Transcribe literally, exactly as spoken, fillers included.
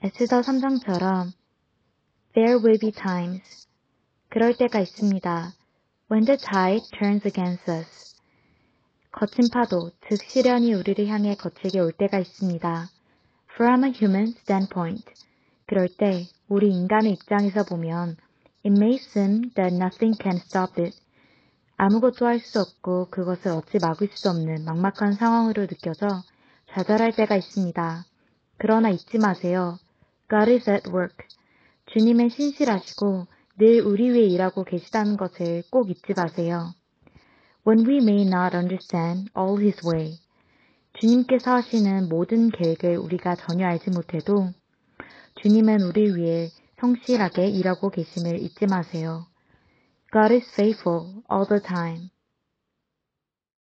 에스더 삼 장처럼 There will be times. 그럴 때가 있습니다. When the tide turns against us. 거친 파도, 즉 시련이 우리를 향해 거칠게 올 때가 있습니다. From a human standpoint. 그럴 때 우리 인간의 입장에서 보면 It may seem that nothing can stop it. 아무것도 할 수 없고 그것을 어찌 막을 수 없는 막막한 상황으로 느껴져 좌절할 때가 있습니다. 그러나 잊지 마세요. God is at work. 주님은 신실하시고 늘 우리 위해 일하고 계시다는 것을 꼭 잊지 마세요. When we may not understand all His way. 주님께서 하시는 모든 계획을 우리가 전혀 알지 못해도 주님은 우리를 위해 성실하게 일하고 계심을 잊지 마세요. God is faithful all the time.